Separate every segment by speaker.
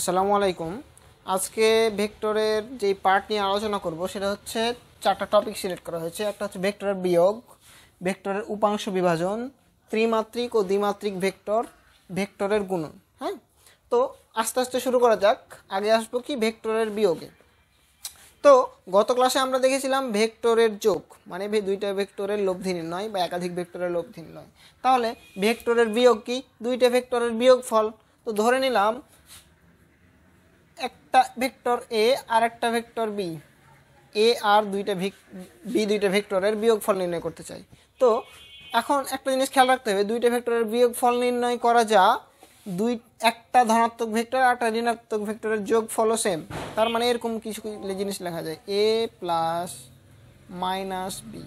Speaker 1: আসসালামু আলাইকুম। আজকে ভেক্টরের যে পার্ট নিয়ে আলোচনা করব সেটা হচ্ছে চারটা টপিক সিলেক্ট করা হয়েছে। একটা হচ্ছে ভেক্টরের বিয়োগ, ভেক্টরের উপাংশ বিভাজন, ত্রিমাত্রিক ও দ্বিমাত্রিক ভেক্টর, ভেক্টরের গুণন। হ্যাঁ, তো আস্তে আস্তে শুরু করা যাক। আগে আসবো কি ভেক্টরের বিয়োগে। তো গত ক্লাসে আমরা দেখেছিলাম ভেক্টরের যোগ, মানে দুইটা ভেক্টরের লব্ধি নির্ণয় বা একাধিক ভেক্টরের লব্ধি নির্ণয়। তাহলে ভেক্টরের বিয়োগ কি? দুইটা ভেক্টরের বিয়োগ ফল। তো ধরে নিলাম একটা ভেক্টর এ আর একটা ভেক্টর বি, এ আর বি দুইটা ভেক্টরের বিয়োগফল নির্ণয় করতে চাই। তো এখন একটা জিনিস খেয়াল রাখতে হবে, দুইটা ভেক্টরের বিয়োগফল নির্ণয় করা যা একটা ধনাত্মক ভেক্টর আর একটা ঋণাত্মক ভেক্টরের যোগফলও সেম। তার মানে এরকম কিছু জিনিস লেখা যায়, এ প্লাস মাইনাস বি।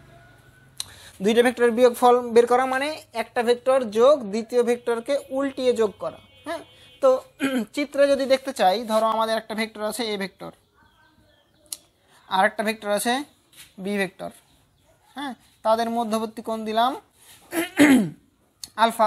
Speaker 1: দুইটা ভেক্টরের বিয়োগফল বের করা মানে একটা ভেক্টর যোগ দ্বিতীয় ভেক্টরকে উল্টিয়ে যোগ করা। হ্যাঁ, তো চিত্রে যদি দেখতে চাই, ধরো আমাদের একটা ভেক্টর আছে এ ভেক্টর আর একটা ভেক্টর আছে বি ভেক্টর। হ্যাঁ, তাদের মধ্যবর্তী কোণ দিলাম আলফা।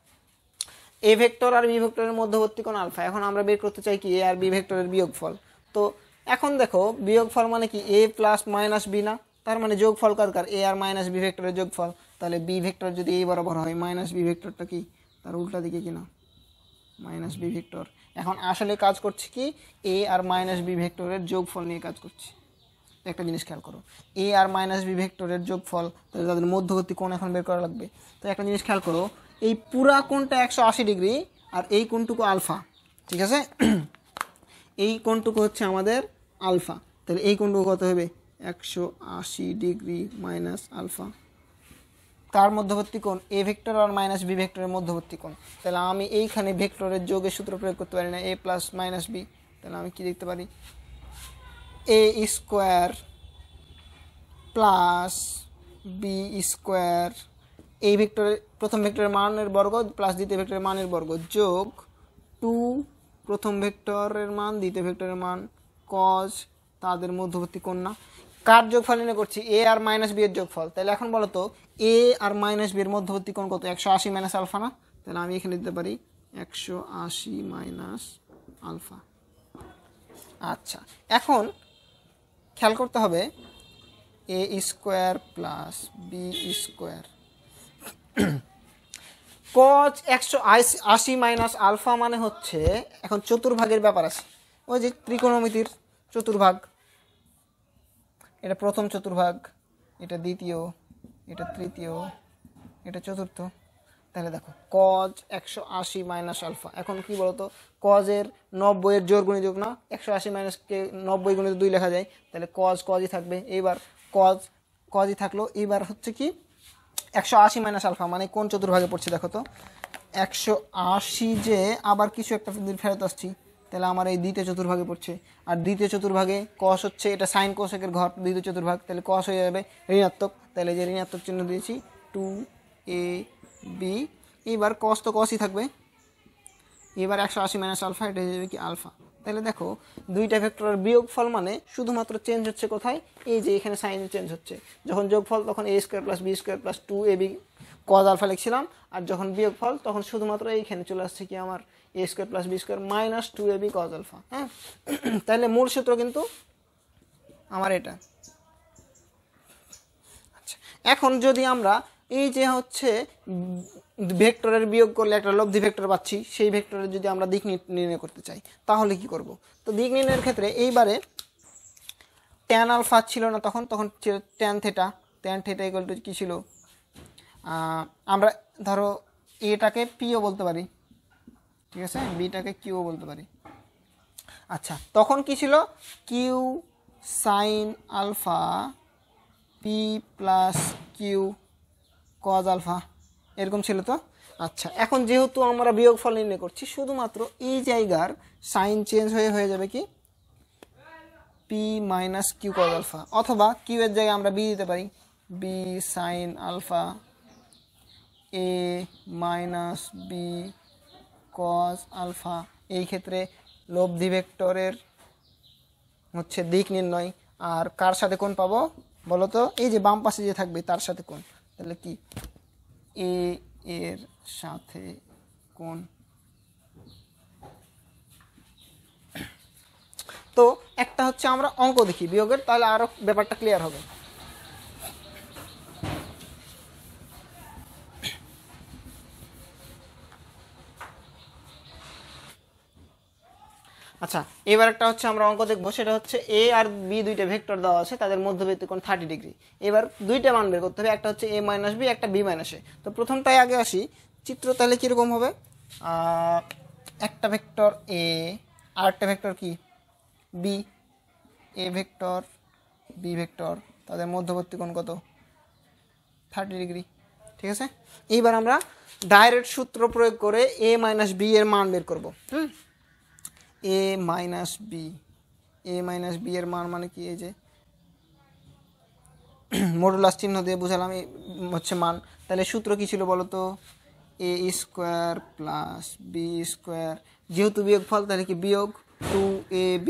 Speaker 1: এ ভেক্টর আর বি ভেক্টরের মধ্যবর্তী কোণ আলফা। এখন আমরা বের করতে চাই কি এ আর বি ভেক্টরের বিয়োগফল। তো এখন দেখো বিয়োগফল মানে কি এ প্লাস মাইনাস বি না, তার মানে যোগফল কার এ আর মাইনাস বি ভেক্টরের যোগফল। তাহলে বি ভেক্টর যদি এই বরাবর হয়, মাইনাস বি ভেক্টরটা কি তার উল্টা দিকে কিনা মাইনাস বি ভেক্টর। এখন আসলে কাজ করছি কি এ আর মাইনাস বি ভেক্টরের যোগফল নিয়ে কাজ করছি। একটা জিনিস খেয়াল করো, এ আর মাইনাস বি ভেক্টরের যোগফল, তাহলে তাদের মধ্যবর্তী কোণ এখন বের করা লাগবে। তো একটা জিনিস খেয়াল করো, এই পুরা কোণটা 180 ডিগ্রি আর এই কোণটুকু আলফা, ঠিক আছে? এই কোণটুকু হচ্ছে আমাদের আলফা, তাহলে এই কোণটুকু কত হবে 180 ডিগ্রি মাইনাস আলফা। তার মধ্যবর্তী কোণ এ ভেক্টর আর মাইনাস বি ভেক্টরের মধ্যবর্তী কোণ। তাহলে আমি এইখানে ভেক্টরের যোগের সূত্র প্রয়োগ করতে পারি না, এ প্লাস মাইনাস বি। তাহলে আমি কি দেখতে পারি, A square plus B square, এই ভেক্টরের প্রথম ভেক্টরের মানের বর্গ প্লাস দ্বিতীয় ভেক্টরের মানের বর্গ যোগ 2 প্রথম ভেক্টরের মান দ্বিতীয় ভেক্টরের মান কজ তাদের মধ্যবর্তী কোণ না। কার যোগফল নির্ণয় করছি? এ আর মাইনাস বি এর যোগফল। তাহলে এখন বলো তো এ আর মাইনাস বি এর মধ্যবর্তী কোণ কত? 180 মাইনাস আলফা না? তাহলে আমি এখানে দিতে পারি 180 মাইনাস আলফা। আচ্ছা, এখন খেয়াল করতে হবে A square plus B square cos 180 minus alpha মানে হচ্ছে, এখন চতুর্ভাগের ব্যাপার আছে। ওই যে ত্রিকোণমিতির চতুর্ভাগ, এটা প্রথম চতুর্ভাগ, এটা দ্বিতীয়, এটা তৃতীয়, এটা চতুর্থ। তাহলে দেখো কজ 180 মাইনাস আলফা। এখন কি বলতো, কজের 90 এর জোর গুণিতক না, 180 মাইনাসকে 90 গুণিত 2 লেখা যায়। তাহলে কজই থাকবে। এইবার কজই থাকলো। এইবার হচ্ছে কি 180 মাইনাস আলফা মানে কোন চতুর্ভাগে পড়ছে দেখো তো, 180 যে আবার কিছু একটা ফেরত আসছি, তাহলে আমার এই দ্বিতীয় চতুর্ভাগে পড়ছে। আর দ্বিতীয় চতুর্ভাগে কস হচ্ছে এটা সাইন কোসেকের ঘর, দ্বিতীয় চতুর্ভাগ, তাহলে কস হয়ে যাবে ঋণাত্মক। তাহলে যে ঋণাত্মক চিহ্ন দিয়েছি 2ab। এবার কস তো কসই থাকবে। এবার 180 মাইনাস আলফা, এটা হয়ে যাবে কি আলফা। তাহলে দেখো দুইটা ভেক্টরের বিয়োগফল মানে শুধুমাত্র চেঞ্জ হচ্ছে কোথায়, এই যে এখানে সাইন চেঞ্জ হচ্ছে। যখন যোগফল তখন A square plus B square plus 2ab cos alpha লিখছিলাম, আর যখন বিয়োগফল তখন শুধুমাত্র এইখানে চলে আসছে কি আমার A square plus B square minus 2ab cos alpha. হ্যাঁ, তাহলে মূল সূত্র কিন্তু আমার এটা। আচ্ছা, এখন যদি আমরা এই যে হচ্ছে ভেক্টরের বিয়োগ করলে একটা লব্ধি ভেক্টর পাচ্ছি, সেই ভেক্টরের যদি আমরা দিক নির্ণয় করতে চাই তাহলে কি করব? তো দিক নির্ণয়ের ক্ষেত্রে এইবারে ট্যান আলফা ছিল না, তখন ছিল tan theta. Tan theta equal to কী ছিল, আমরা ধরো এটাকে পিও বলতে পারি, ঠিক আছে, বিটাকে কিউ বলতে পারি। আচ্ছা, তখন কি ছিল, Q sine alpha P plus Q cos alpha, এরকম ছিল তো। আচ্ছা, এখন যেহেতু আমরা বিয়োগফল নির্ণয় করছি, শুধুমাত্র এই জায়গার সাইন চেঞ্জ হয়ে যাবে কি P minus Q cos alpha, অথবা কিউ এর জায়গায় আমরা বি দিতে পারি, B sine alpha A minus B cos alpha. এই ক্ষেত্রে লব্ধি ভেক্টরের হচ্ছে দিক নির্ণয়। আর কার সাথে কোণ পাবো বলো তো, এই যে বাম পাশে যে থাকবে তার সাথে কোণ। তাহলে কি এ এর সাথে কোণ তো একটা হচ্ছে আমরা অঙ্ক দেখি বিয়োগের, তাহলে আরও ব্যাপারটা ক্লিয়ার হবে। আচ্ছা, এবার একটা হচ্ছে আমরা অঙ্ক দেখবো, সেটা হচ্ছে এ আর বি দুইটা ভেক্টর দেওয়া আছে, তাদের মধ্যবর্তী কোণ 30 ডিগ্রি। এবার দুইটা মান বের করতে হবে, একটা হচ্ছে এ মাইনাস বি, একটা বি মাইনাস এ। তো প্রথমটাই আগে আসি, চিত্র তাহলে কীরকম হবে, একটা ভেক্টর এ আর একটা ভেক্টর কি B, A vector B vector, তাদের মধ্যবর্তী কোণ কত, 30 ডিগ্রি। ঠিক আছে, এইবার আমরা ডাইরেক্ট সূত্র প্রয়োগ করে এ মাইনাস বি এর মান বের করবো। এ মাইনাস বি এর মান মানে কি, এই যে মডুলাস চিহ্ন দিয়ে বুঝালাম এই হচ্ছে মান। তাহলে সূত্র কি ছিল বলো তো, A square plus B square, যেহেতু বিয়োগ ফল তাহলে কি বিয়োগ 2ab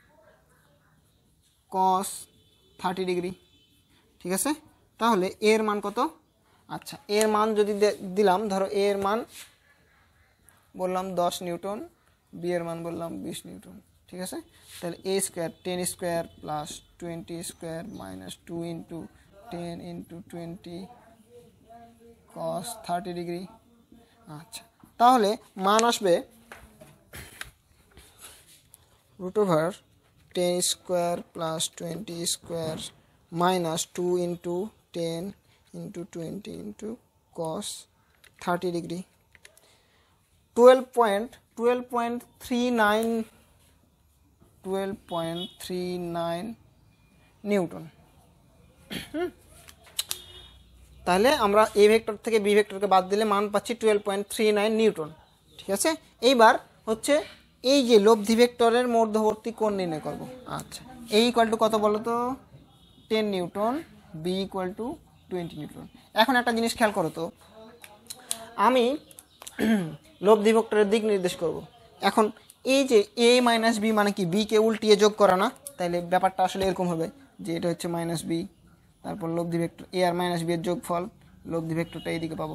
Speaker 1: cos 30 ডিগ্রি। ঠিক আছে, তাহলে এর মান কত, আচ্ছা এর মান যদি দিলাম, ধরো এর মান বললাম 10 নিউটন, বি এর মান বললাম 20 নিউটন। ঠিক আছে, তাহলে A square 10 square plus 20 square minus 2 into 10 into 20 cos 30 degree. আচ্ছা, তাহলে মান আসবে √10 square plus 20 square minus 2 into 10 into 20 into cos 30 degree, 12.39 Newton. তাহলে আমরা এ ভেক্টর থেকে বি ভেক্টরকে বাদ দিলে মান পাচ্ছি 12.39 নিউটন। ঠিক আছে, এইবার হচ্ছে এই যে লব্ধি ভেক্টরের মধ্যবর্তী কোণ নির্ণয় করব। আচ্ছা, এ ইকুয়াল টু কত বলো তো, 10 Newton, B equal to 20 Newton. এখন একটা জিনিস খেয়াল করো তো, আমি লব্ধি ভেক্টরের দিক নির্দেশ করব। এখন এই যে এ মাইনাস বি মানে কি, বিকে উল্টিয়ে যোগ করা না, তাহলে ব্যাপারটা আসলে এরকম হবে যে এটা হচ্ছে মাইনাস বি, তারপর লব্ধি ভেক্টর এ আর মাইনাস বি এর যোগফল, লব্ধি ভেক্টরটা এইদিকে পাবো।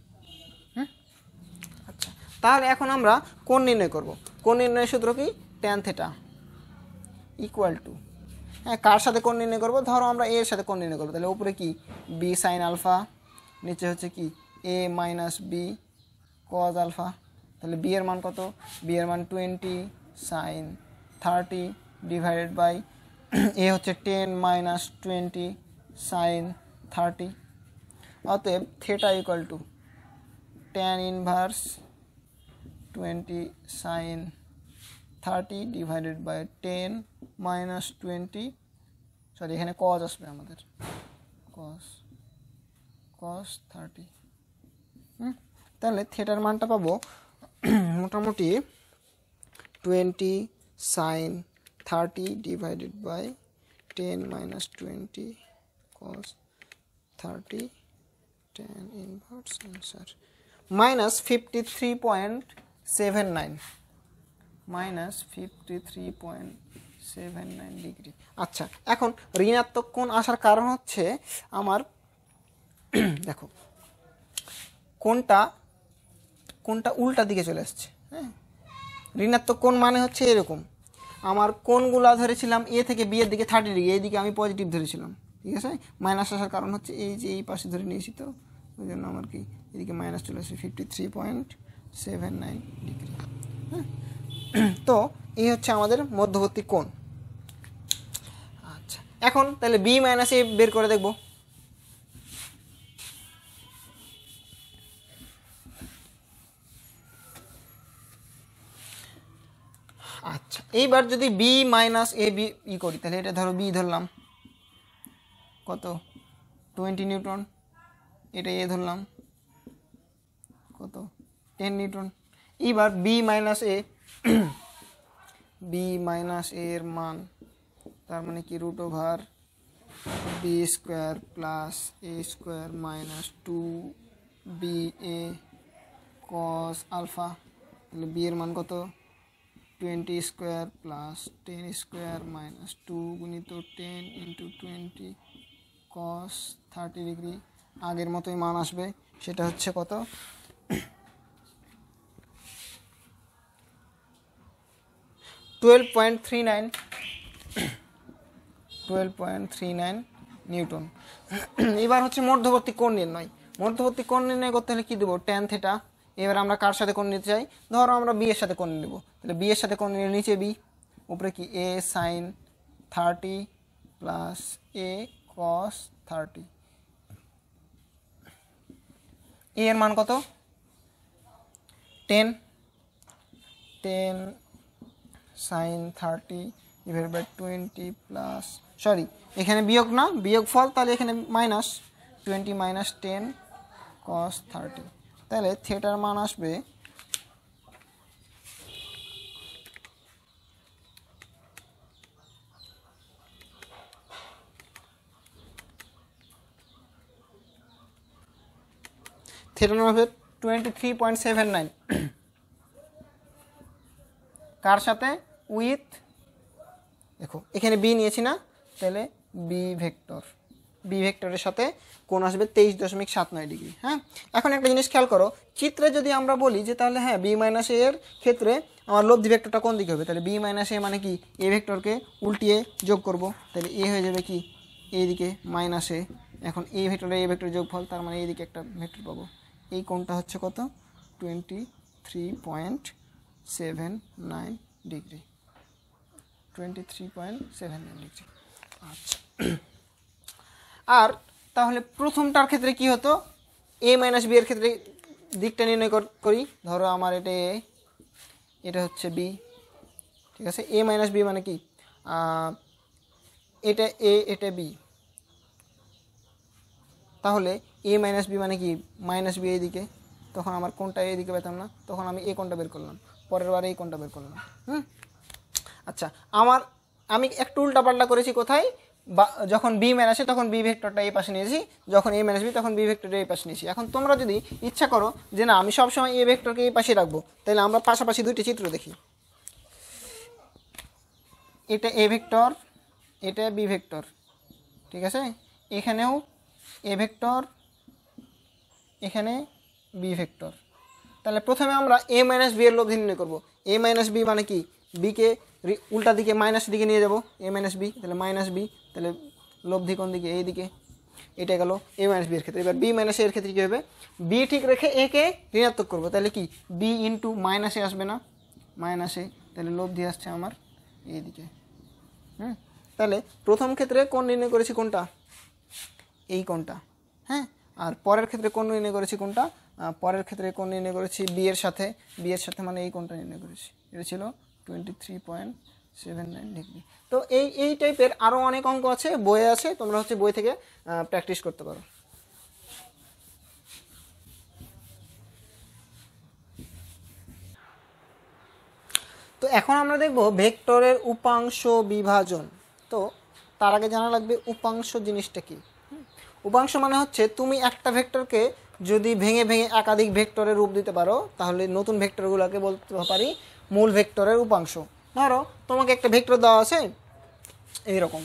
Speaker 1: আচ্ছা, তাহলে এখন আমরা কোণ নির্ণয় করব। কোণ নির্ণয়ের সূত্র কি, ট্যান থেটা ইকুয়াল টু, হ্যাঁ কার সাথে কোণ নির্ণয় করব, ধরো আমরা এর সাথে কোণ নির্ণয় করবো, তাহলে উপরে কি বি সাইন আলফা, নিচে হচ্ছে কি A minus B cos alpha. তাহলে বি এর মান কত, বি এর মান 20 সাইন 30 ডিভাইডেড বাই এ হচ্ছে 10 মাইনাস 20 সাইন 30। অতএব theta equal to tan inverse 20 sine 30 divided by 10 minus 20, sorry এখানে কজ আসবে আমাদের, কস 30। তাহলে থেটার মানটা পাবো মোটামুটি 20 sine 30 divided by 10 minus 20 cos 30 tan inverse answer minus 53.79 degree. আচ্ছা, এখন ঋণাত্মক কোণ আসার কারণ হচ্ছে আমার দেখো কোণটা উল্টা দিকে চলে আসছে। হ্যাঁ, ঋণাত্মক কোণ মানে হচ্ছে এরকম, আমার কোণগুলা ধরেছিলাম এ থেকে বি এর দিকে 30 ডিগ্রি, এইদিকে আমি পজিটিভ ধরেছিলাম। ঠিক আছে, মাইনাস আসার কারণ হচ্ছে এই যে এই পাশে ধরে নিয়েছি, তো ওই জন্য আমার কি এদিকে মাইনাস চলে আসছে 53.79 ডিগ্রি। হ্যাঁ, তো এই হচ্ছে আমাদের মধ্যবর্তী কোণ। আচ্ছা, এখন তাহলে বি মাইনাস এ বের করে দেখব। আচ্ছা, এইবার যদি বি মাইনাস এ বি করি, তাহলে এটা ধরো বি ধরলাম কত 20 নিউটন, এটা এ ধরলাম কত 10 নিউটন। এইবার বি মাইনাস এ এর মান, তার মানে কি √বি square plus A square minus 2ba cos alpha. তাহলে বি এর মান কত 20 স্কোয়ার প্লাস 10 স্কোয়ার মাইনাস 2 গুণিত 10 ইন্টু 20 cos 30 ডিগ্রি। আগের মতোই মান আসবে, সেটা হচ্ছে কত 12.39 12.39 নিউটন। এবার হচ্ছে মধ্যবর্তী কোণ নির্ণয়। মধ্যবর্তী কোণ নির্ণয় করতে হলে কি দেবো, ট্যান থিটা। এবার আমরা কার সাথে কোণ নিতে চাই, ধরো আমরা বি এর সাথে কোণ নেব, তাহলে বি এর সাথে কোণ নিলে নিচে বি, উপরে কি এ সাইন 30 প্লাস এ কস 30। এ এর মান কত, 10 sine 30 divided by 20 plus, sorry এখানে বিয়োগ না, বিয়োগ ফল, তাহলে এখানে মাইনাস 20 মাইনাস 10 কস 30। তাহলে থিটার মান আসবে থিটার মান হবে 23.79। কার সাথে, উইথ, দেখো এখানে বি নিয়েছি না, তাহলে বি ভেক্টরের সাথে কোণ আসবে 23.79 ডিগ্রি। হ্যাঁ, এখন একটা জিনিস খেয়াল করো, চিত্রে যদি আমরা বলি যে তাহলে হ্যাঁ বি মাইনাস এর ক্ষেত্রে আমার লব্ধি ভেক্টরটা কোন দিকে হবে, তাহলে বি মাইনাস এ মানে কি এ ভেক্টরকে উল্টিয়ে যোগ করব, তাহলে এ হয়ে যাবে কি এইদিকে মাইনাস এ। এখন এ ভেক্টর যোগফল, তার মানে এইদিকে একটা ভেক্টর পাবো। এই কোণটা হচ্ছে কত, 23.79 ডিগ্রি। 23.79 ডিগ্রি। আচ্ছা, আর তাহলে প্রথমটার ক্ষেত্রে কি হতো, এ মাইনাস বি এর ক্ষেত্রে দিকটা নির্ণয় করি। ধরো আমার এটা হচ্ছে বি, ঠিক আছে। এ মাইনাস বি মানে কি, এটা এ এটা বি, তাহলে এ মাইনাস বি মানে কি মাইনাস বি এইদিকে, তখন আমার কোনটা এইদিকে পেতাম না, তখন আমি এই কোনটা বের করলাম, পরের বার এই কোনটা বের করলাম। আচ্ছা, আমি একটু উল্টাপাল্টা করেছি কোথায়, যখন বি মাইনাসে তখন বি ভেক্টরটা এই পাশে নিয়েছি, যখন এ মাইনাস বি তখন বি ভেক্টরটা এই পাশে নিয়েছি। এখন তোমরা যদি ইচ্ছা করো যে না আমি সবসময় এ ভেক্টরকে এই পাশে রাখবো, তাহলে আমরা পাশাপাশি দুইটি চিত্র দেখি। এটা এ ভেক্টর, এটা বি ভেক্টর, ঠিক আছে। এখানেও এ ভেক্টর, এখানে বি ভেক্টর। তাহলে প্রথমে আমরা এ মাইনাস বি এর লব্ধি নির্ণয় করবো। এ মাইনাস বি মানে কি, বিকে উল্টা দিকে মাইনাস দিকে নিয়ে যাব, এ মাইনাস বি, তাহলে মাইনাস বি, তাহলে লব্ধি কোন দিকে, এই দিকে। এটা গেল এ মাইনাস বি এর ক্ষেত্রে। এবার বি মাইনাস এর ক্ষেত্রে কী হবে, বি ঠিক রেখে এ কে ঋণাত্মক করবো, তাহলে কি বি ইন্টু মাইনাসে আসবে না, মাইনাসে, তাহলে লব্ধি আসছে আমার এইদিকে। তাহলে প্রথম ক্ষেত্রে কোণ নির্ণয় করেছি কোনটা, এই কোণটা। হ্যাঁ, আর পরের ক্ষেত্রে কোণ নির্ণয় করেছি কোনটা, পরের ক্ষেত্রে কোণ নির্ণয় করেছি বি এর সাথে, মানে এই কোণটা নির্ণয় করেছি, এটা ছিল 23.79 ডিগ্রি। তো এই টাইপের আরও অনেক অঙ্ক আছে, বইয়ে আছে, তোমরা হচ্ছে বই থেকে প্র্যাকটিস করতে পারো। তো এখন আমরা দেখব ভেক্টরের উপাংশ বিভাজন। তো তার আগে জানা লাগবে উপাংশ জিনিসটা কি। উপাংশ মানে হচ্ছে তুমি একটা ভেক্টরকে যদি ভেঙে ভেঙে একাধিক ভেক্টরের রূপ দিতে পারো, তাহলে নতুন ভেক্টরগুলোকে বলতে পারি মূল ভেক্টরের উপাংশ। ধরো তোমাকে একটা ভেক্টর দেওয়া আছে এইরকম,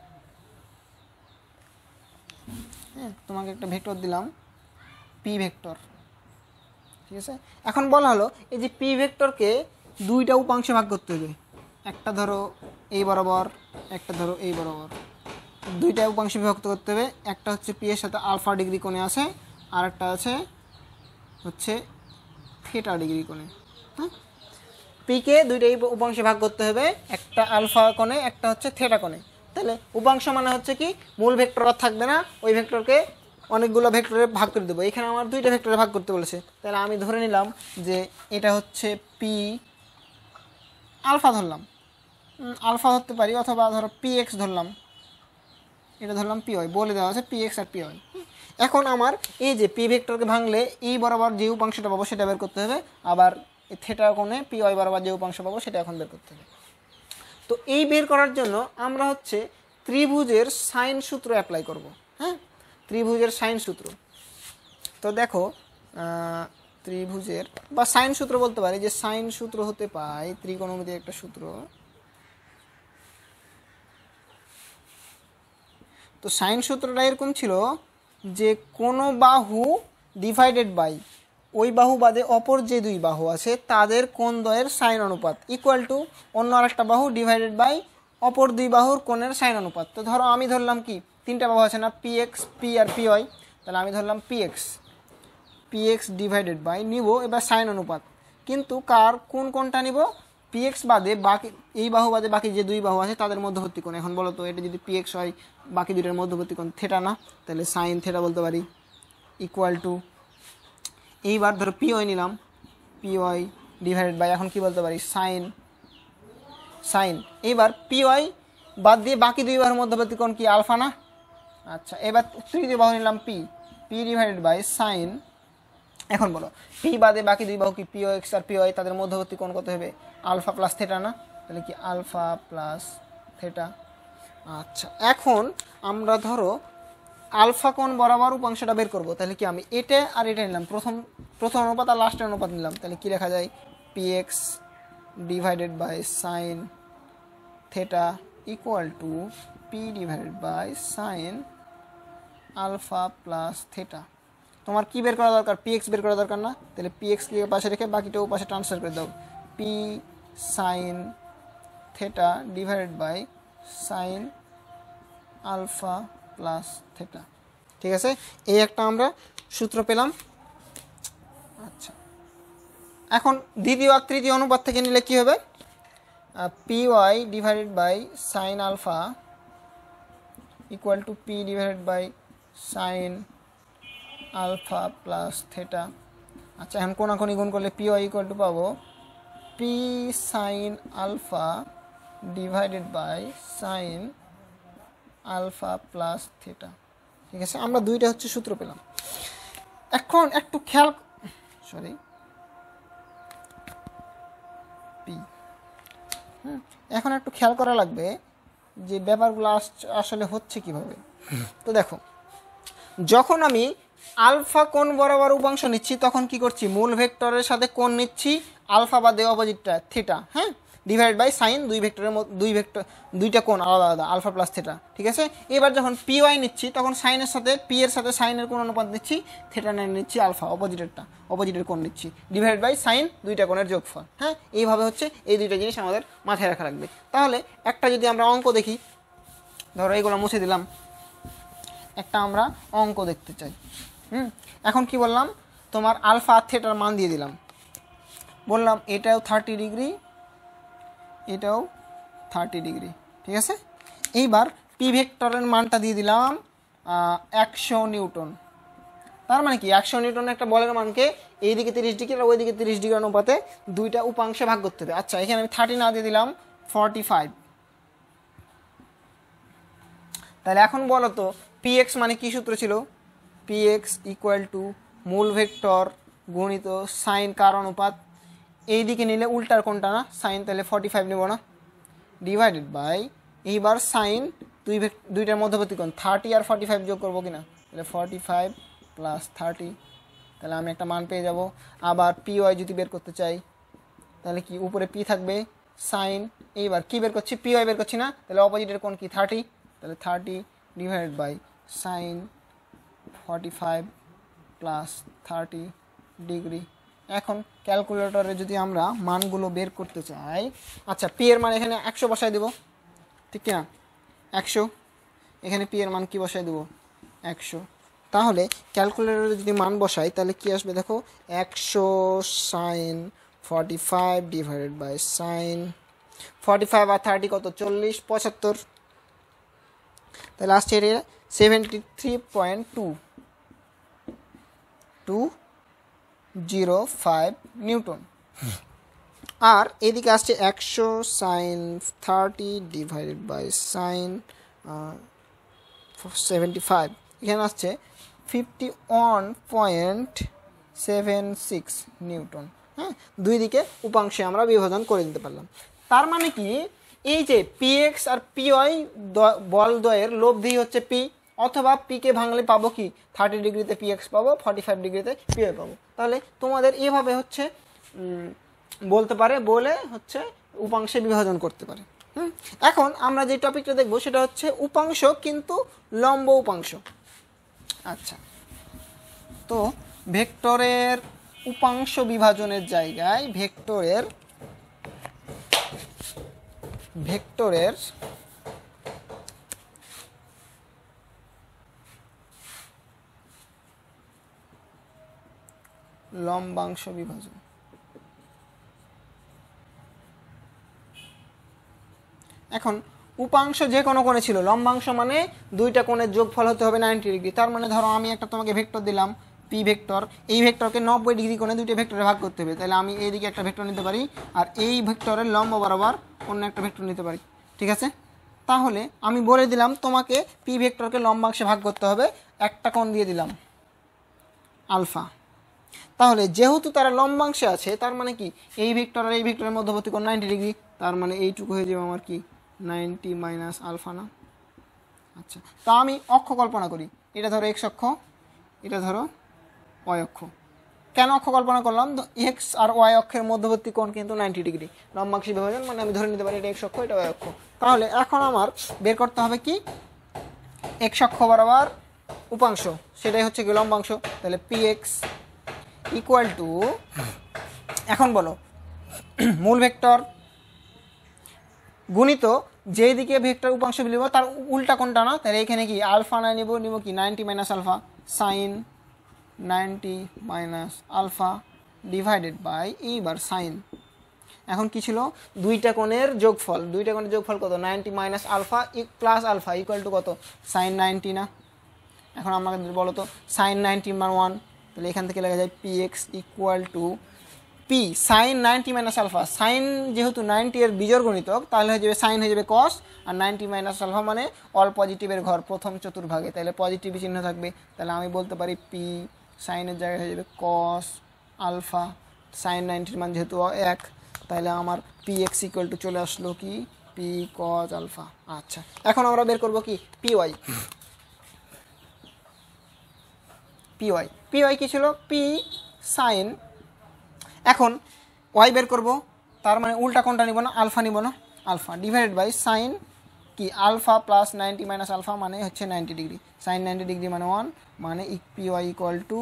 Speaker 1: হ্যাঁ, তোমাকে একটা ভেক্টর দিলাম পি ভেক্টর, ঠিক আছে। এখন বলা হলো এই যে পি ভেক্টরকে দুইটা উপাংশে ভাগ করতে হবে, একটা ধরো এই বরাবর, একটা ধরো এই বরাবর, দুইটা উপাংশে বিভক্ত করতে হবে। একটা হচ্ছে পি এর সাথে আলফা ডিগ্রি কোণে আছে, আর একটা আছে হচ্ছে থিটা ডিগ্রি কোণে। হ্যাঁ, পিকে দুইটা উপাংশে ভাগ করতে হবে, একটা আলফা কোণে, একটা হচ্ছে থিটা কোণে। তাহলে উপাংশ মানে হচ্ছে কি, মূল ভেক্টর আর থাকবে না, ওই ভেক্টরকে অনেকগুলো ভেক্টরে ভাগ করে দেবো। এখানে আমার দুইটা ভেক্টরে ভাগ করতে বলেছে, তাহলে আমি ধরে নিলাম যে এটা হচ্ছে পি আলফা ধরলাম, আলফা ধরতে পারি, অথবা ধরো পি এক্স ধরলাম, এটা ধরলাম পি ওয়াই, বলে দেওয়া আছে পি এক্স আর পি ওয়াই। এখন আমার এই যে পি ভেক্টরকে ভাঙলে এই বরাবর যে উপাংশটা পাবো সেটা বের করতে হবে, আবার থিটা কোণে পি ওয়াই বরাবর যে উপাংশ পাবো সেটা এখন বের করতে হবে। তো এই বের করার জন্য আমরা হচ্ছে ত্রিভুজের সাইন সূত্র অ্যাপ্লাই করব। হ্যাঁ, ত্রিভুজের সাইন সূত্র। তো দেখো ত্রিভুজের বা সাইন সূত্র বলতে পারি, যে সাইন সূত্র হতে পায় ত্রিকোণমিতির একটা সূত্র। তো সাইন সূত্রটা এরকম ছিল যে কোনো বাহু ডিভাইডেড বাই ওই বাহু বাদে অপর যে দুই বাহু আছে তাদের কোণদ্বয়ের সাইন অনুপাত ইকুয়াল টু অন্য আরেকটা বাহু ডিভাইডেড বাই অপর দুই বাহুর কোণের সাইন অনুপাত। তো ধরো আমি ধরলাম কি তিনটা বাহু আছে না, পি এক্স, পি আর পি ওয়াই, তাহলে আমি ধরলাম পি এক্স ডিভাইডেড বাই নিব এবার সাইন অনুপাত, কিন্তু কার কোনটা নিব, পি এক্স বাদে বাকি এই বাহু বাদে বাকি যে দুই বাহু আছে তাদের মধ্যবর্তী কোণ। এখন বলো তো এটা যদি পি এক্স হয় বাকি দুইটার মধ্যবর্তী কোণ থেটা না, তাহলে সাইন থেটা বলতে পারি ইকুয়াল টু, এইবার ধরো পি ওয়াই নিলাম, পি ওয়াই ডিভাইডেড বাই এখন কি বলতে পারি সাইন এইবার পি ওয়াই বাদ দিয়ে বাকি দুই বাহুর মধ্যবর্তী কোণ কি আলফা না। আচ্ছা এবার তৃতীয় বাহু নিলাম পি ডিভাইডেড বাই সাইন, এখন বলো পি বাদে বাকি দুই বাহু কি পি ও এক্স আর পি ওয়াই তাদের মধ্যবর্তী কোণ কত হবে আলফা প্লাস থেটা না, তাহলে কি আলফা প্লাস থেটা। আচ্ছা এখন আমরা ধরো আলফা কোণ বরাবর উপাংশটা বের করব, তাহলে কি আমি এটা আর এটা নিলাম, প্রথম অনুপাত আর লাস্টের অনুপাত নিলাম, তাহলে কি লেখা যায় P X divided by sine theta equal to P divided by sine alpha plus theta. তোমার কি বের করা দরকার, পি এক্স বের করা দরকার না, তাহলে পি এক্সকে পাশে রেখে বাকিটাও পাশে ট্রান্সফার করে দাও, P sine theta divided by sine alpha plus theta. ঠিক আছে, এই একটা আমরা সূত্র পেলাম। আচ্ছা এখন দ্বিতীয় আর তৃতীয় অনুপাত থেকে নিলে কি হবে, P Y divided by sine alpha equal to P divided by sine alpha plus theta. আচ্ছা এখন কোনাকুনি গুণ করলে পি ওয়াই ইকুয়াল টু পাবো P sine alpha divided by sine alpha plus theta. ঠিক আছে, আমরা দুইটা হচ্ছে সূত্র পেলাম। এখন একটু খেয়াল এখন একটু খেয়াল করা লাগবে যে ব্যাপারগুলো আসলে হচ্ছে কিভাবে। তো দেখো যখন আমি আলফা কোণ বরাবর উপাংশ নিচ্ছি তখন কি করছি, মূল ভেক্টরের সাথে কোণ নিচ্ছি আলফা বাদে অপোজিটটা থেটা, হ্যাঁ, ডিভাইড বাই সাইন দুইটা কোণ আলাদা আলাদা আলফা প্লাস থেটা। ঠিক আছে, এবার যখন পি ওয়াই নিচ্ছি তখন সাইনের সাথে পি এর সাথে সাইনের কোণ অনুপাত নিচ্ছি, থেটা নিচ্ছি আলফা অপোজিটের কোণ নিচ্ছি, ডিভাইড বাই সাইন দুইটা কোণের যোগফল। হ্যাঁ, এইভাবে হচ্ছে এই দুইটা জিনিস আমাদের মাথায় রাখা লাগবে। তাহলে একটা যদি আমরা অঙ্ক দেখি, ধরো এইগুলো মুছে দিলাম, একটা আমরা অঙ্ক দেখতে চাই। এখন কি বললাম, তোমার আলফা আর থেটার মান দিয়ে দিলাম, বললাম এটাও 30 ডিগ্রি এটাও 30 ডিগ্রি। ঠিক আছে, এইবার পি ভেক্টরের মানটা দিয়ে দিলাম 100 নিউটন। তার মানে কি 100 নিউটন একটা বলের মানকে এইদিকে 30 ডিগ্রি আর ওইদিকে 30 ডিগ্রি অনুপাতে দুইটা উপাংশে ভাগ করতে হবে। আচ্ছা এখানে আমি 30 না দিয়ে দিলাম 45। তাহলে এখন বলো তো পি এক্স মানে কি সূত্র ছিল, পি এক্স ইকুয়াল টু মূল ভেক্টর গুণিত সাইন কার অনুপাত, এইদিকে নিলে উল্টার কোনটা না সাইন, তাহলে 45 নেব না, ডিভাইডেড বাই এইবার সাইন দুইটার মধ্যবর্তী কোণ 30 আর 45 যোগ করবো কিনা, তাহলে 45 প্লাস 30, তাহলে আমি একটা মান পেয়ে যাব। আবার পি ওয়াই যদি বের করতে চাই তাহলে কি উপরে পি থাকবে সাইন, এইবার কি বের করছি পি ওয়াই বের করছি না, তাহলে অপোজিটের কোণ কি 30, তাহলে 30 divided by sine 45 plus 30 degree. এখন ক্যালকুলেটরে যদি আমরা মানগুলো বের করতে চাই, আচ্ছা পি এর মান এখানে 100 বসাই দেব, ঠিক কিনা 100, এখানে পি এর মান কি বসাই দেব 100। তাহলে ক্যালকুলেটরে যদি মান বসাই তাহলে কি আসবে দেখো, 100 সাইন 45 ডিভাইডেড বাই সাইন 45 আর 30 কত 40 75, তাহলে আসছে এটা 73.205 নিউটন। আর এদিকে আসছে 100 সাইন 30 ডিভাইডেড বাই সাইন 75, এখানে আসছে 51.76 নিউটন। হ্যাঁ, দুই দিকে উপাংশে আমরা বিভাজন করে দিতে পারলাম। তার মানে কি এই যে পি এক্স আর পি ওয়াই বল দ্বয়ের লব্ধি হচ্ছে পি, অথবা পিকে ভাঙলে পাবো কি 30 ডিগ্রিতে পি এক্স পাবো, 45 ডিগ্রিতে পি ওয়াই পাবো। তাহলে তোমাদের এভাবে হচ্ছে বলতে পারে, বলে হচ্ছে উপাংশে বিভাজন করতে পারে। এখন আমরা যে টপিকটা দেখবো সেটা হচ্ছে উপাংশ কিন্তু লম্ব উপাংশ। আচ্ছা, তো ভেক্টরের উপাংশ বিভাজনের জায়গায় ভেক্টরের লম্বাংশ বিভাজন। এখন উপাংশ যে কোনো কোণে ছিল, লম্বাংশ মানে দুইটা কোণের যোগফল হতে হবে 90 ডিগ্রি। তার মানে ধরো আমি একটা তোমাকে ভেক্টর দিলাম পি ভেক্টর, এই ভেক্টরকে 90 ডিগ্রি কোণে দুইটা ভেক্টরে ভাগ করতে হবে। তাহলে আমি এইদিকে একটা ভেক্টর নিতে পারি আর এই ভেক্টরের লম্ব বরাবর অন্য একটা ভেক্টর নিতে পারি, ঠিক আছে? তাহলে আমি বলে দিলাম তোমাকে পি ভেক্টরকে লম্বাংশে ভাগ করতে হবে, একটা কোণ দিয়ে দিলাম আলফা। তাহলে যেহেতু তারা লম্বাংশে আছে তার মানে কি এই ভেক্টর আর এই ভেক্টরের মধ্যবর্তী কোণ 90 ডিগ্রি, তার মানে এইটুকু হয়ে যাবে আমার কি 90 মাইনাস আলফা না? আচ্ছা, তা আমি অক্ষ কল্পনা করি, এটা ধরো এক্স অক্ষ, এটা ধরো ওয়াই অক্ষ। কেন অক্ষ কল্পনা করলাম? এক্স আর ওয়াই অক্ষের মধ্যবর্তী কোণ কিন্তু 90 ডিগ্রি, লম্বাংশ বিভাজন মানে আমি ধরে নিতে পারি এটা এক্স অক্ষ, এটা ওয়াই অক্ষ। তাহলে এখন আমার বের করতে হবে কি এক্স অক্ষ বরাবর উপাংশ, সেটাই হচ্ছে কি লম্বাংশ। তাহলে পি এক্স ইকুয়াল টু, এখন বলো মূল ভেক্টর গুণিত যেই দিকে ভেক্টর উপাংশ লিখব তার উল্টা কোনটা না, তাহলে এখানে কি আলফা না নিব কি 90 minus alpha sine 90 minus alpha divided by এইবার সাইন। এখন কি ছিল দুইটা কোণের যোগফল, দুইটা কোণের যোগফল কত 90 minus alpha plus alpha equal to কত সাইন 90 না? এখন আমাকে বলো তো সাইন 90 মান 1, তাহলে এখান থেকে লেখা যায় P X equal to P sine 90 minus alpha. Sine যেহেতু 90 এর বিজোড় গণিতক তাহলে হয়ে যাবে সাইন হয়ে যাবে কস, আর 90 মাইনাস আলফা মানে অল পজিটিভের ঘর প্রথম চতুর্ভাগে, তাহলে পজিটিভ চিহ্ন থাকবে। তাহলে আমি বলতে পারি পি সাইনের জায়গায় হয়ে যাবে কস আলফা, সাইন 90 মান যেহেতু 1 তাহলে আমার পি এক্স ইকুয়াল টু চলে আসলো কি পি কস আলফা। আচ্ছা, এখন আমরা বের করবো কি P Y. P Y, P Y কী ছিল পি সাইন, এখন ওয়াই বের করব, তার মানে উল্টা কোনটা নিব না আলফা নিব না, আলফা ডিভাইডেড বাই সাইন কি আলফা প্লাস 90 মাইনাস আলফা মানে হচ্ছে 90 ডিগ্রি, সাইন 90 ডিগ্রি মানে 1 মানে P Y equal to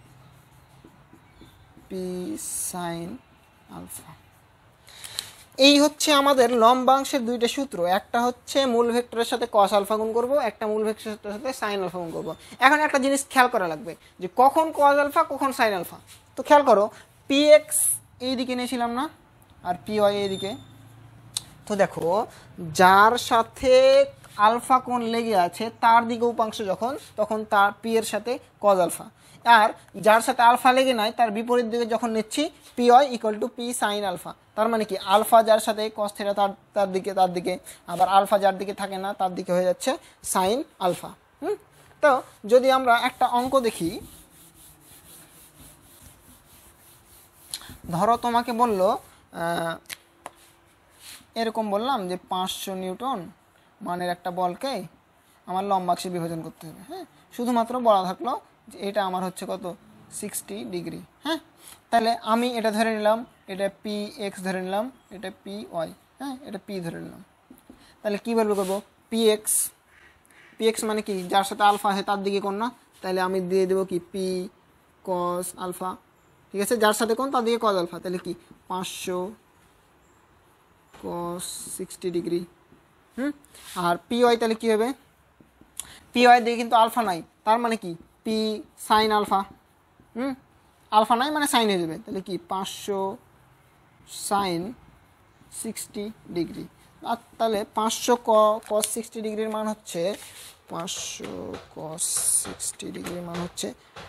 Speaker 1: P sine alpha. এই হচ্ছে আমাদের লম্বাংশের দুইটা সূত্র, একটা হচ্ছে মূল ভেক্টরের সাথে কস আলফা গুণ করব, একটা মূল ভেক্টরের সাথে সাইন আলফা গুণ করব। এখন একটা জিনিস খেয়াল করা লাগবে যে কখন কস আলফা কখন সাইন আলফা। তো খেয়াল করো পি এক্স এইদিকে নিয়েছিলাম না আর পি ওয়াই এইদিকে, তো দেখো যার সাথে আলফা কোণ লেগে আছে তার দিকে উপাংশ যখন তখন তার পি এর সাথে কস আলফা, আর যার সাথে আলফা লেগে নাই তার বিপরীত দিকে যখন নিচ্ছি P Y equal to P sine alpha. তার মানে কি আলফা যার সাথে কস থিটা তার দিকে, আবার আলফা যার দিকে থাকে না তার দিকে হয়ে যাচ্ছে সাইন আলফা। তো যদি আমরা একটা অঙ্ক দেখি, ধরো তোমাকে বললো এরকম বললাম যে 500 নিউটন মানের একটা বলকে আমার লম্বাংশে বিভাজন করতে হবে। হ্যাঁ, শুধুমাত্র বলা থাকলো যে এটা আমার হচ্ছে কত 60 ডিগ্রি। হ্যাঁ, তাহলে আমি এটা ধরে নিলাম, এটা পি এক্স ধরে নিলাম, এটা পি ওয়াই, হ্যাঁ এটা পি ধরে নিলাম। তাহলে কী বলবো করবো পি এক্স মানে কি যার সাথে আলফা আছে তার দিকে কোণ না, তাহলে আমি দিয়ে দেবো কি পি কস আলফা, ঠিক আছে, যার সাথে কোণ তার দিকে কস আলফা, তাহলে কি 500 cos 60 ডিগ্রি। আর পি ওয়াই তাহলে কী হবে পি ওয়াই দিকে কিন্তু আলফা নাই, তার মানে কি পি সাইন আলফা, আলফা নাই মানে সাইন হয়ে যাবে, তাহলে কি 500 সাইন 60 ডিগ্রি। আর তাহলে 500 cos 60 ডিগ্রির মান হচ্ছে 500 cos 60 ডিগ্রির মান হচ্ছে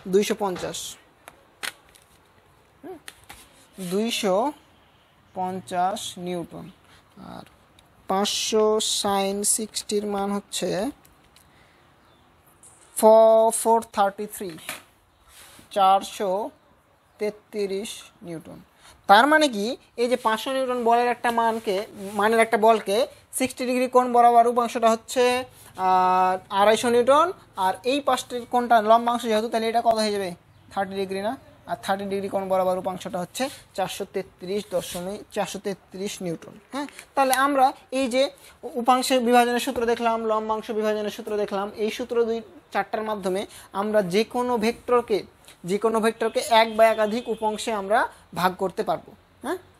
Speaker 1: 250 নিউটন, আর 500 সাইন 60 মান হচ্ছে 433 নিউটন। তার মানে কি এই যে 500 নিউটন বলের একটা মানের একটা বলকে 60 ডিগ্রি কোণ বরাবর উপাংশটা হচ্ছে 250 নিউটন, আর এই পাশটির কোণটা লম্বাংশ যেহেতু তাহলে এটা কত হয়ে যাবে 30 ডিগ্রি না, আর 30 ডিগ্রি কোণ বরাবর উপাংশটা হচ্ছে 433 নিউটন। হ্যাঁ, তাহলে আমরা এই যে উপাংশের বিভাজনের সূত্র দেখলাম, লম্বাংশ বিভাজনের সূত্র দেখলাম, এই সূত্র 2-4টার মাধ্যমে আমরা যে কোনো ভেক্টরকে এক বা একাধিক উপাংশে আমরা ভাগ করতে পারবো। হ্যাঁ।